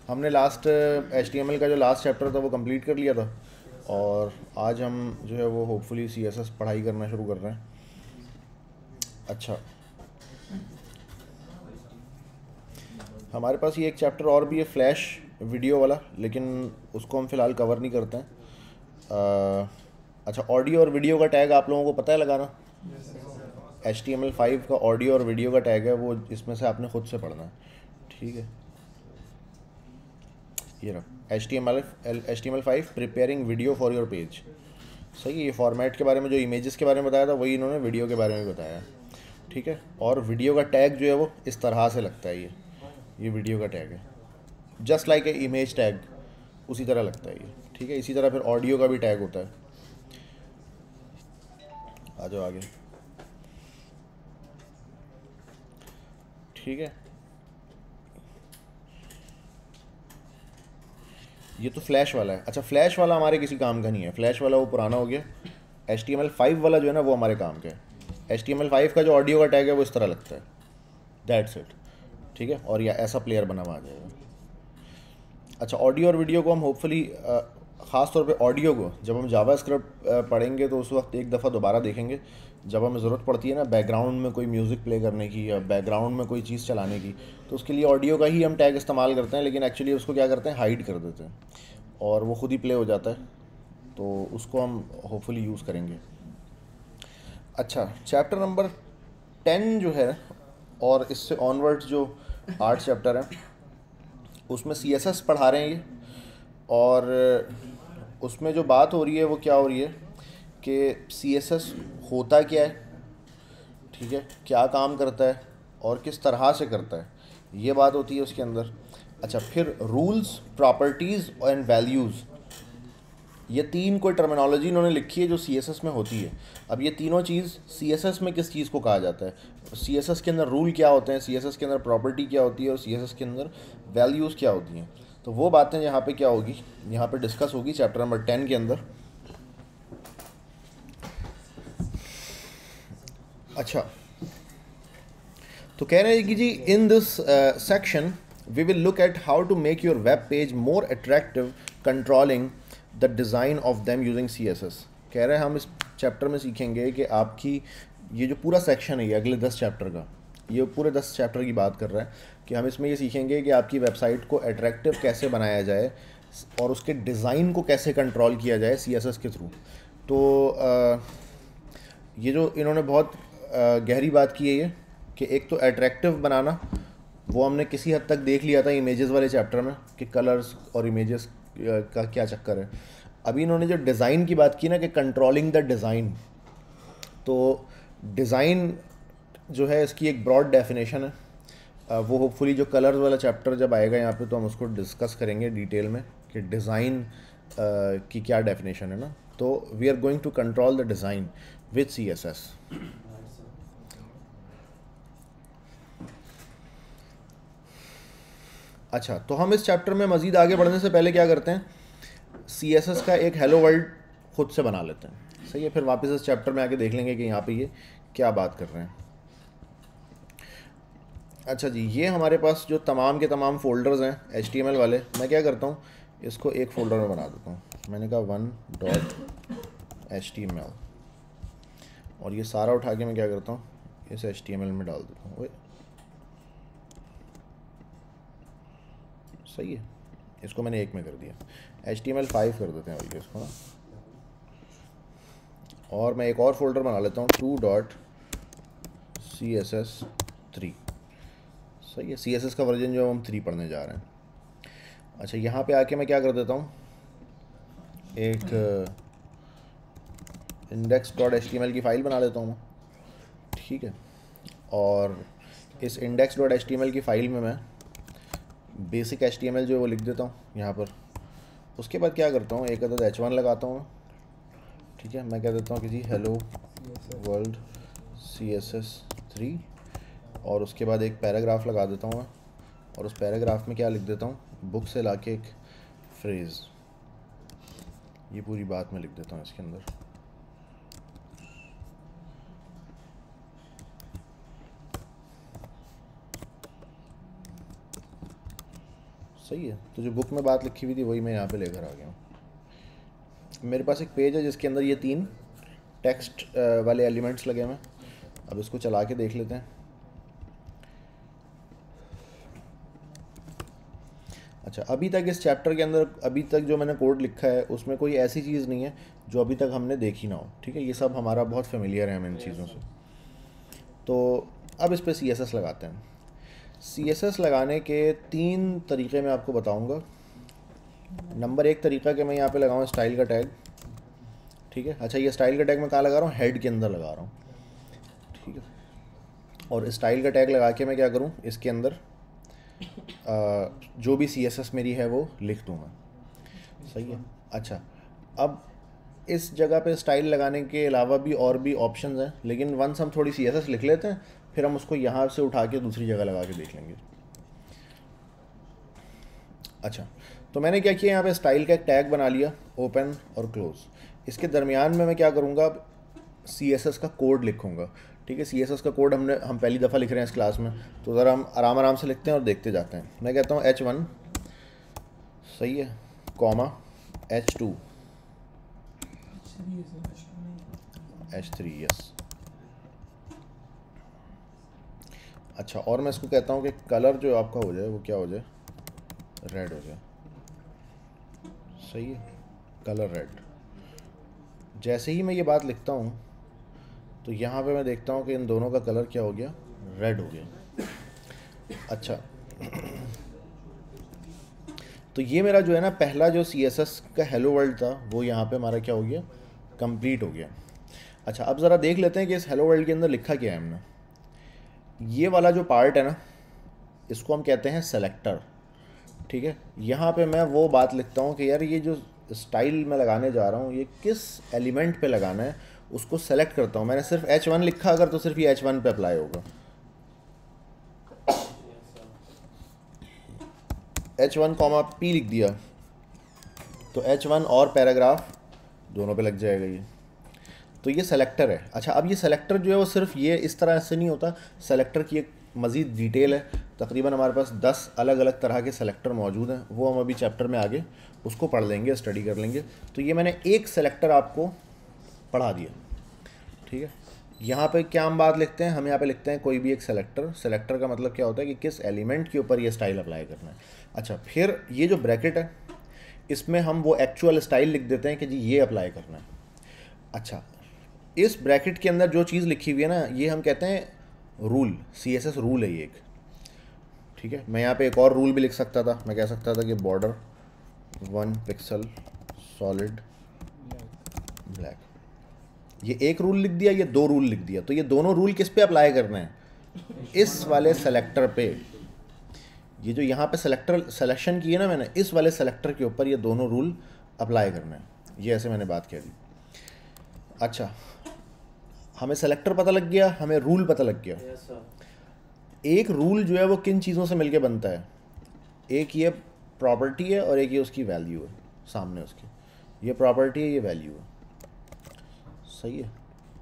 हमने last HTML का जो लास्ट चैप्टर था वो कंप्लीट कर लिया था, और आज हम जो है वो होपफुली CSS पढ़ाई करना शुरू कर रहे हैं। अच्छा, हमारे पास ये एक चैप्टर और भी है, फ्लैश वीडियो वाला, लेकिन उसको हम फ़िलहाल कवर नहीं करते हैं। अच्छा, ऑडियो और वीडियो का टैग आप लोगों को पता है लगाना? HTML5 का ऑडियो और वीडियो का टैग है, वो इसमें से आपने खुद से पढ़ना है। ठीक है, ये रहा HTML5 preparing video for your page. सही है, ये फॉर्मेट के बारे में जो इमेजेस के बारे में बताया था वही इन्होंने वीडियो के बारे में बताया। ठीक है, और वीडियो का टैग जो है वो इस तरह से लगता है, ये वीडियो का टैग है, just like a image tag, उसी तरह लगता है ये। ठीक है, इसी तरह फिर ऑडियो का भी टैग होता है। आ जाओ आगे। ठीक है, ये तो फ्लैश वाला है। अच्छा, फ्लैश वाला हमारे किसी काम का नहीं है, फ्लैश वाला वो पुराना हो गया। HTML5 वाला जो है ना वो हमारे काम का है। HTML5 का जो ऑडियो का टैग है वो इस तरह लगता है, दैट्स इट। ठीक है, और या ऐसा प्लेयर बना हुआ आ जाएगा। अच्छा, ऑडियो और वीडियो को हम होपफुली, ख़ास तौर पे ऑडियो को जब हम जावा स्क्रिप्ट पढ़ेंगे तो उस वक्त एक दफ़ा दोबारा देखेंगे, जब हमें ज़रूरत पड़ती है ना बैकग्राउंड में कोई म्यूज़िक प्ले करने की या बैकग्राउंड में कोई चीज़ चलाने की, तो उसके लिए ऑडियो का ही हम टैग इस्तेमाल करते हैं, लेकिन एक्चुअली उसको क्या करते हैं, हाइड कर देते हैं और वो खुद ही प्ले हो जाता है। तो उसको हम होपफुली यूज़ करेंगे। अच्छा, चैप्टर नंबर 10 जो है, और इससे ऑनवर्ड्स जो 8 चैप्टर हैं उसमें CSS पढ़ा रहे हैं ये। और उसमें जो बात हो रही है वो क्या हो रही है कि CSS होता क्या है, ठीक है, क्या काम करता है और किस तरह से करता है, ये बात होती है उसके अंदर। अच्छा, फिर रूल्स, प्रॉपर्टीज़ एंड वैल्यूज़, ये तीन कोई टर्मिनोलॉजी इन्होंने लिखी है जो CSS में होती है। अब ये तीनों चीज़ CSS में किस चीज़ को कहा जाता है, CSS के अंदर रूल क्या होते हैं, CSS के अंदर प्रॉपर्टी क्या होती है और CSS के अंदर वैल्यूज़ क्या होती हैं, तो वो बातें यहाँ पे क्या होगी, यहाँ पे डिस्कस होगी चैप्टर नंबर 10 के अंदर। अच्छा, तो कह रहे हैं कि जी in this section we will look at how to make your web page more attractive, controlling the design of them using CSS। कह रहे हैं हम इस चैप्टर में सीखेंगे कि आपकी ये जो पूरा सेक्शन है, ये अगले 10 चैप्टर का, ये पूरे 10 चैप्टर की बात कर रहा है कि हम इसमें ये सीखेंगे कि आपकी वेबसाइट को अट्रैक्टिव कैसे बनाया जाए और उसके डिज़ाइन को कैसे कंट्रोल किया जाए CSS के थ्रू। तो ये जो इन्होंने बहुत गहरी बात की है ये, कि एक तो अट्रैक्टिव बनाना, वो हमने किसी हद तक देख लिया था इमेजेस वाले चैप्टर में कि कलर्स और इमेजेस का क्या चक्कर है। अभी इन्होंने जो डिज़ाइन की बात की ना कि कंट्रोलिंग द डिज़ाइन, तो डिज़ाइन जो है इसकी एक ब्रॉड डेफिनेशन है। वो होपफुली जो कलर्स वाला चैप्टर जब आएगा यहाँ पे तो हम उसको डिस्कस करेंगे डिटेल में कि डिज़ाइन की क्या डेफिनेशन है ना। तो we are going to control the design with CSS। अच्छा, तो हम इस चैप्टर में मज़ीद आगे बढ़ने से पहले क्या करते हैं, CSS का एक हेलो वर्ल्ड खुद से बना लेते हैं। सही है, फिर वापस इस चैप्टर में आके देख लेंगे कि यहाँ पे ये क्या बात कर रहे हैं। अच्छा जी, ये हमारे पास जो तमाम के तमाम फ़ोल्डर्स हैं HTML वाले, मैं क्या करता हूँ, इसको एक फ़ोल्डर में बना देता हूँ। मैंने कहा 1.HTML, और ये सारा उठा के मैं क्या करता हूँ, इस HTML में डाल देता हूँ। सही है, इसको मैंने एक में कर दिया, HTML5 कर देते हैं भैया इसको ना। और मैं एक और फोल्डर बना लेता हूँ 2.CSS3। सही है, CSS का वर्जन जो हम 3 पढ़ने जा रहे हैं। अच्छा, यहाँ पे आके मैं क्या कर देता हूँ, एक index.html की फ़ाइल बना लेता हूँ मैं। ठीक है, और इस index.html की फ़ाइल में मैं बेसिक HTML जो है वो लिख देता हूँ यहाँ पर। उसके बाद क्या करता हूँ, एक अदद H1 लगाता हूँ। ठीक है, मैं कह देता हूँ कि जी हेलो वर्ल्ड CSS3, और उसके बाद एक पैराग्राफ लगा देता हूँ मैं, और उस पैराग्राफ में क्या लिख देता हूँ, बुक से लाके एक फ्रेज़, ये पूरी बात मैं लिख देता हूँ इसके अंदर। सही है। तो जो बुक में बात लिखी हुई थी वही मैं यहाँ पे लेकर आ गया हूँ। मेरे पास एक पेज है जिसके अंदर ये 3 टेक्स्ट वाले एलिमेंट्स लगे हुए हैं। अब इसको चला के देख लेते हैं। अच्छा, अभी तक इस चैप्टर के अंदर अभी तक जो मैंने कोड लिखा है उसमें कोई ऐसी चीज़ नहीं है जो अभी तक हमने देखी ना हो, ठीक है। ये सब हमारा बहुत फेमिलियर है हमें इन चीज़ों से। तो अब इस पर CSS लगाते हैं। CSS लगाने के 3 तरीके मैं आपको बताऊंगा। नंबर 1 तरीका कि मैं यहाँ पे लगाऊँ स्टाइल का टैग, ठीक है। अच्छा, ये स्टाइल का टैग मैं कहाँ लगा रहा हूँ? हेड के अंदर लगा रहा हूँ, ठीक है। और स्टाइल का टैग लगा के मैं क्या करूँ, इसके अंदर जो भी CSS मेरी है वो लिख दूँगा, सही है। अच्छा, अब इस जगह पे स्टाइल लगाने के अलावा भी और भी ऑप्शंस हैं, लेकिन वंस हम थोड़ी CSS लिख लेते हैं फिर हम उसको यहाँ से उठा के दूसरी जगह लगा के देख लेंगे। अच्छा, तो मैंने क्या किया, यहाँ पे स्टाइल का एक टैग बना लिया, ओपन और क्लोज। इसके दरमियान में मैं क्या करूँगा, CSS का कोड लिखूँगा, ठीक है। CSS का कोड हम पहली दफ़ा लिख रहे हैं इस क्लास में, तो ज़रा हम आराम से लिखते हैं और देखते जाते हैं। मैं कहता हूँ H1, सही है, कॉमा H2, H3, यस। अच्छा, और मैं इसको कहता हूँ कि कलर जो आपका हो जाए वो क्या हो जाए, रेड हो जाए, सही है, कलर रेड। जैसे ही मैं ये बात लिखता हूँ तो यहाँ पे मैं देखता हूँ कि इन दोनों का कलर क्या हो गया, रेड हो गया। अच्छा, तो ये मेरा जो है ना पहला जो CSS का हेलो वर्ल्ड था वो यहाँ पे हमारा क्या हो गया, कंप्लीट हो गया। अच्छा, अब ज़रा देख लेते हैं कि इस हेलो वर्ल्ड के अंदर लिखा क्या है हमने। ये वाला जो पार्ट है ना, इसको हम कहते हैं सेलेक्टर, ठीक है। यहाँ पे मैं वो बात लिखता हूँ कि यार ये जो स्टाइल मैं लगाने जा रहा हूँ ये किस एलिमेंट पे लगाना है, उसको सेलेक्ट करता हूँ। मैंने सिर्फ H1 लिखा अगर, तो सिर्फ ये H1 पे अप्लाई होगा। H1, P लिख दिया तो H1 और पैराग्राफ दोनों पे लग जाएगा ये। तो ये सेलेक्टर है। अच्छा, अब ये सेलेक्टर जो है वो सिर्फ ये इस तरह से नहीं होता, सेलेक्टर की एक मज़ीद डिटेल है। तकरीबन हमारे पास 10 अलग अलग तरह के सेलेक्टर मौजूद हैं, वो हम अभी चैप्टर में आगे उसको पढ़ लेंगे, स्टडी कर लेंगे। तो ये मैंने एक सेलेक्टर आपको पढ़ा दिया, ठीक है। यहाँ पे क्या हम बात लिखते हैं, हम यहाँ पे लिखते हैं कोई भी एक सेलेक्टर। सेलेक्टर का मतलब क्या होता है कि किस एलिमेंट के ऊपर ये स्टाइल अप्लाई करना है। अच्छा, फिर ये जो ब्रैकेट है इसमें हम वो एक्चुअल स्टाइल लिख देते हैं कि जी ये अप्लाई करना है। अच्छा, इस ब्रैकेट के अंदर जो चीज़ लिखी हुई है ना, ये हम कहते हैं रूल, CSS रूल है ये एक, ठीक है। मैं यहाँ पे एक और रूल भी लिख सकता था, मैं कह सकता था कि बॉर्डर 1 पिक्सल सॉलिड ब्लैक। ये एक रूल लिख दिया, ये 2 रूल लिख दिया। तो ये दोनों रूल किस पे अप्लाई करने हैं, इस वाले सेलेक्टर पे। ये जो यहाँ पे सिलेक्शन की है ना मैंने, इस वाले सेलेक्टर के ऊपर ये दोनों रूल अप्लाई करना है। ये ऐसे मैंने बात कह दी। अच्छा, हमें सेलेक्टर पता लग गया, हमें रूल पता लग गया। एक रूल जो है वो किन चीज़ों से मिलके बनता है, एक ये प्रॉपर्टी है और एक ये उसकी वैल्यू है सामने उसके। ये प्रॉपर्टी है, ये वैल्यू है, सही है।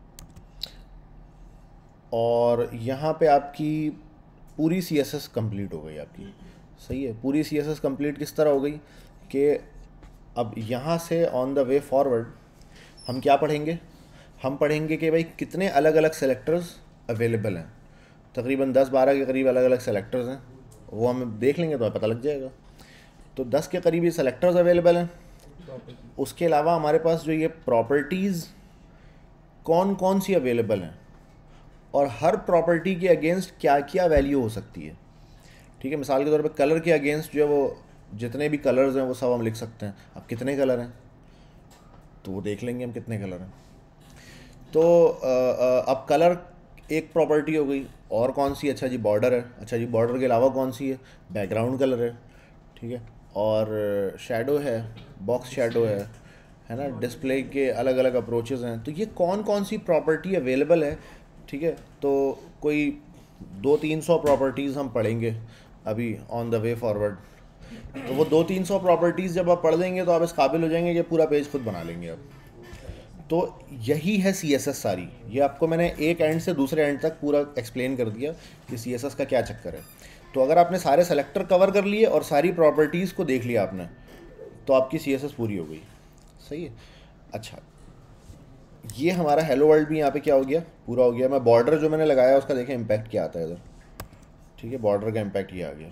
और यहाँ पे आपकी पूरी CSS कंप्लीट हो गई आपकी, सही है। पूरी CSS कंप्लीट किस तरह हो गई कि अब यहाँ से ऑन द वे फॉरवर्ड हम क्या पढ़ेंगे, हम पढ़ेंगे कि भाई कितने अलग अलग सेलेक्टर्स अवेलेबल हैं। तकरीबन 10-12 के करीब अलग अलग सेलेक्टर्स हैं, वो हम देख लेंगे तो पता लग जाएगा। तो 10 के करीब ये सेलेक्टर्स अवेलेबल हैं। उसके अलावा हमारे पास जो ये प्रॉपर्टीज़ कौन कौन सी अवेलेबल हैं और हर प्रॉपर्टी के अगेंस्ट क्या क्या वैल्यू हो सकती है, ठीक है। मिसाल के तौर पे कलर के अगेंस्ट जो है वो जितने भी कलर्स हैं वो सब हम लिख सकते हैं। अब कितने कलर हैं तो वो देख लेंगे हम कितने कलर हैं। तो अब कलर एक प्रॉपर्टी हो गई, और कौन सी, अच्छा जी बॉर्डर है। अच्छा जी, बॉर्डर के अलावा कौन सी है, बैकग्राउंड कलर है, ठीक है। और शैडो है, बॉक्स शैडो है ना। डिस्प्ले के अलग अलग अप्रोचेस हैं। तो ये कौन कौन सी प्रॉपर्टी अवेलेबल है, ठीक है। तो कोई 200-300 प्रॉपर्टीज़ हम पढ़ेंगे अभी ऑन द वे फॉरवर्ड। तो वो 200-300 प्रॉपर्टीज़ जब आप पढ़ लेंगे तो आप इस काबिल हो जाएंगे कि पूरा पेज खुद बना लेंगे आप। तो यही है CSS सारी। ये आपको मैंने एक एंड से दूसरे एंड तक पूरा एक्सप्लेन कर दिया कि CSS का क्या चक्कर है। तो अगर आपने सारे सेलेक्टर कवर कर लिए और सारी प्रॉपर्टीज़ को देख लिया आपने, तो आपकी CSS पूरी हो गई। सही है। अच्छा, ये हमारा हेलो वर्ल्ड भी यहाँ पे क्या हो गया, पूरा हो गया। मैं बॉर्डर जो मैंने लगाया उसका देखें इम्पैक्ट क्या आता है इधर। ठीक है, बॉर्डर का इम्पैक्ट ये आ गया।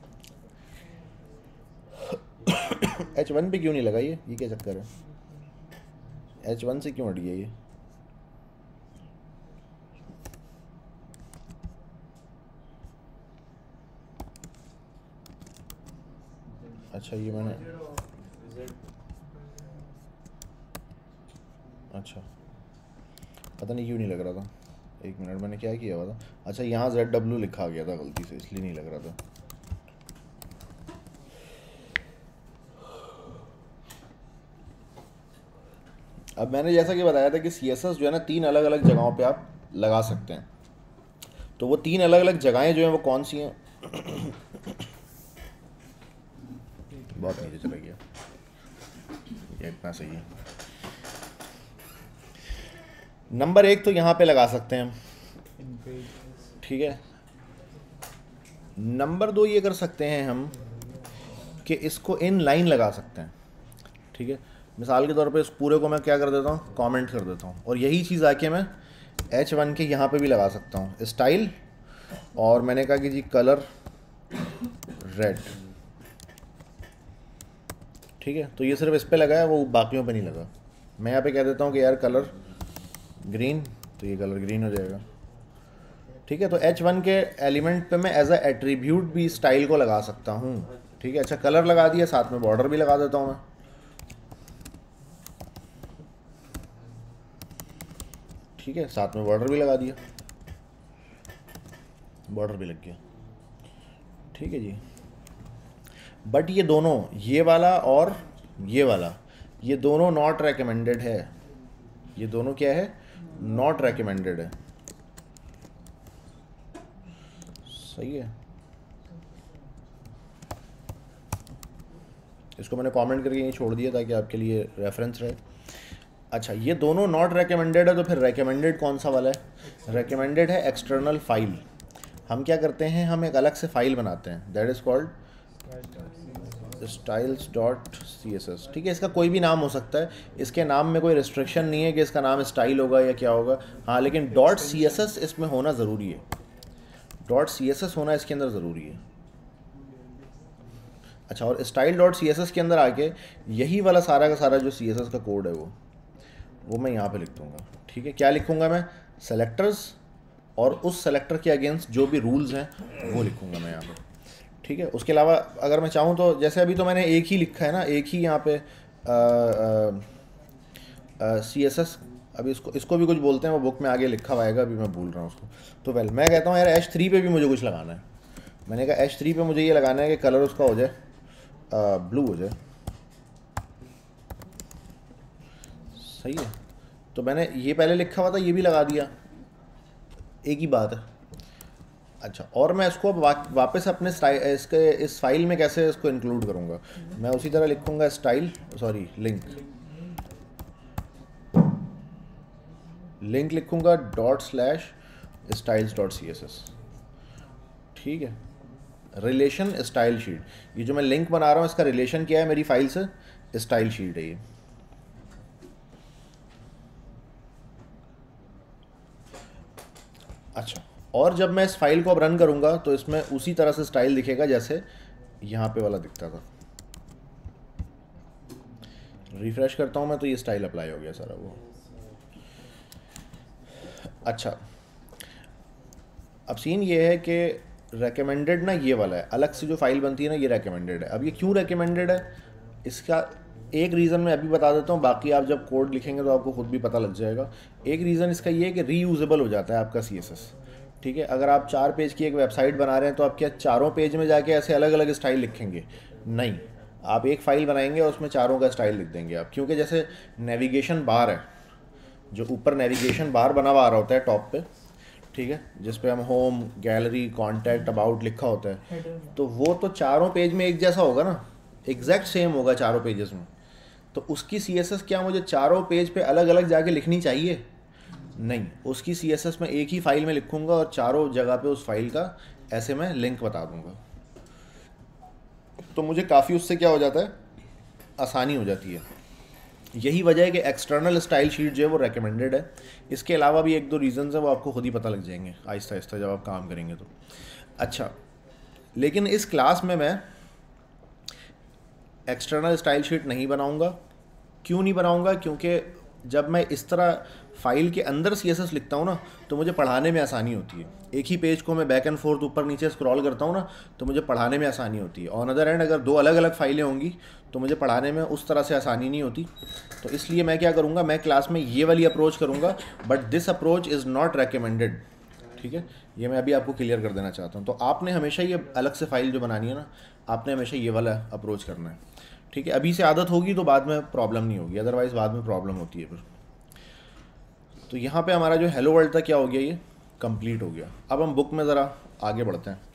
H1 पे क्यों नहीं लगा ये क्या चक्कर है? H1 से क्यों हट गया ये? अच्छा, ये मैंने अच्छा पता नहीं क्यों नहीं लग रहा था। एक मिनट, मैंने क्या किया हुआ था? अच्छा, यहाँ ZW लिखा गया था गलती से, इसलिए नहीं लग रहा था। अब मैंने जैसा कि बताया था कि CSS जो है ना 3 अलग अलग जगहों पे आप लगा सकते हैं। तो वो 3 अलग अलग जगहें जो हैं वो कौन सी हैं? बहुत नीचे चला गया, ये इतना सही है। नंबर 1 तो यहाँ पे लगा सकते हैं हम, ठीक है। नंबर 2 ये कर सकते हैं हम कि इसको इन लाइन लगा सकते हैं, ठीक है। मिसाल के तौर पे इस पूरे को मैं क्या कर देता हूँ, कमेंट कर देता हूँ, और यही चीज़ आके मैं H1 के यहाँ पे भी लगा सकता हूँ, स्टाइल, और मैंने कहा कि जी कलर रेड, ठीक है। तो ये सिर्फ इस पे लगा है, वो बाकियों पे नहीं लगा। मैं यहाँ पे कह देता हूँ कि यार कलर ग्रीन, तो ये कलर ग्रीन हो जाएगा, ठीक है। तो H1 के एलिमेंट पे मैं एज अ एट्रीब्यूट भी स्टाइल को लगा सकता हूँ, ठीक है। अच्छा, कलर लगा दिया, साथ में बॉर्डर भी लगा देता हूँ मैं, ठीक है। साथ में बॉर्डर भी लगा दिया, बॉर्डर भी लग गया, ठीक है जी। बट ये दोनों, ये वाला और ये वाला, ये दोनों नॉट रेकमेंडेड है। ये दोनों क्या है? नॉट रेकमेंडेड है। सही है। इसको मैंने कमेंट करके यहीं छोड़ दिया ताकि आपके लिए रेफरेंस रहे। अच्छा, ये दोनों नॉट रेकमेंडेड है, तो फिर रेकमेंडेड कौन सा वाला है? रेकमेंडेड है एक्सटर्नल फाइल। हम क्या करते हैं, हम एक अलग से फाइल बनाते हैं, दैट इज़ कॉल्ड styles.css, ठीक है। इसका कोई भी नाम हो सकता है, इसके नाम में कोई रिस्ट्रिक्शन नहीं है कि इसका नाम स्टाइल होगा या क्या होगा। हाँ, लेकिन .css इसमें होना ज़रूरी है, .css होना इसके अंदर ज़रूरी है। अच्छा, और style.css के अंदर आके यही वाला सारा का सारा जो CSS का कोड है वो मैं यहाँ पे लिख दूँगा, ठीक है। क्या लिखूँगा मैं? सेलेक्टर्स, और उस सेलेक्टर के अगेंस्ट जो भी रूल्स हैं वो लिखूँगा मैं यहाँ पे, ठीक है। उसके अलावा अगर मैं चाहूँ तो, जैसे अभी तो मैंने एक ही लिखा है ना, एक ही यहाँ पे CSS, अभी इसको भी कुछ बोलते हैं, वो बुक में आगे लिखा हुआ आएगा, अभी मैं भूल रहा हूँ उसको। तो वेल, मैं कहता हूँ यार H3 पे भी मुझे कुछ लगाना है। मैंने कहा H3 पे मुझे ये लगाना है कि कलर उसका हो जाए ब्लू हो जाए, सही है। तो मैंने ये पहले लिखा हुआ था, ये भी लगा दिया, एक ही बात है। अच्छा, और मैं इसको अब वापस अपने इसके इस फाइल में कैसे इसको इंक्लूड करूँगा? मैं उसी तरह लिखूँगा लिंक लिखूँगा ./styles.css, ठीक है। रिलेशन स्टाइल शीट, ये जो मैं लिंक बना रहा हूँ इसका रिलेशन क्या है मेरी फाइल से? स्टाइल शीट है ये। अच्छा, और जब मैं इस फाइल को अब रन करूँगा तो इसमें उसी तरह से स्टाइल दिखेगा जैसे यहाँ पे वाला दिखता था। रिफ्रेश करता हूँ मैं तो ये स्टाइल अप्लाई हो गया सारा वो। अच्छा, अब सीन ये है कि रेकमेंडेड ना ये वाला है, अलग से जो फाइल बनती है ना, ये रेकमेंडेड है। अब ये क्यों रेकमेंडेड है, इसका एक रीज़न मैं अभी बता देता हूँ, बाकी आप जब कोड लिखेंगे तो आपको खुद भी पता लग जाएगा। एक रीज़न इसका ये है कि रीयूजेबल हो जाता है आपका CSS, ठीक है। अगर आप 4 पेज की एक वेबसाइट बना रहे हैं तो आप क्या चारों पेज में जाके ऐसे अलग अलग स्टाइल लिखेंगे? नहीं, आप एक फ़ाइल बनाएंगे और उसमें चारों का स्टाइल लिख देंगे आप। क्योंकि जैसे नेविगेशन बार है, जो ऊपर नेविगेशन बार बना हुआ आ रहा होता है टॉप पे, ठीक है, जिस पे हम होम, गैलरी, कॉन्टैक्ट, अबाउट लिखा होता है, तो वो तो चारों पेज में एक जैसा होगा ना, एग्जैक्ट सेम होगा चारों पेजेस में। तो उसकी CSS क्या मुझे चारों पेज पे अलग अलग जाके लिखनी चाहिए? नहीं, उसकी CSS मैं एक ही फाइल में लिखूंगा और चारों जगह पे उस फाइल का ऐसे मैं लिंक बता दूंगा, तो मुझे काफ़ी उससे क्या हो जाता है, आसानी हो जाती है। यही वजह है कि एक्सटर्नल स्टाइल शीट जो है वो रेकमेंडेड है। इसके अलावा भी एक दो रीज़न्स हैं, वो आपको खुद ही पता लग जाएंगे आहिस्ता आहिस्ता जब आप काम करेंगे तो। अच्छा, लेकिन इस क्लास में मैं एक्सटर्नल स्टाइल शीट नहीं बनाऊंगा। क्यों नहीं बनाऊंगा? क्योंकि जब मैं इस तरह फाइल के अंदर CSS लिखता हूँ ना, तो मुझे पढ़ाने में आसानी होती है। एक ही पेज को मैं बैक एंड फोर्थ ऊपर नीचे स्क्रॉल करता हूँ ना, तो मुझे पढ़ाने में आसानी होती है। ऑन अदर एंड अगर दो अलग अलग फाइलें होंगी तो मुझे पढ़ाने में उस तरह से आसानी नहीं होती। तो इसलिए मैं क्या करूँगा, मैं क्लास में ये वाली अप्रोच करूँगा, but this approach is not recommended. ठीक है, ये मैं अभी आपको क्लियर कर देना चाहता हूँ। तो आपने हमेशा ये अलग से फाइल जो बनानी है ना, आपने हमेशा ये वाला अप्रोच करना है। ठीक है, अभी से आदत होगी तो बाद में प्रॉब्लम नहीं होगी, अदरवाइज़ बाद में प्रॉब्लम होती है फिर। तो यहाँ पे हमारा जो हेलो वर्ल्ड था क्या हो गया, ये कंप्लीट हो गया। अब हम बुक में ज़रा आगे बढ़ते हैं।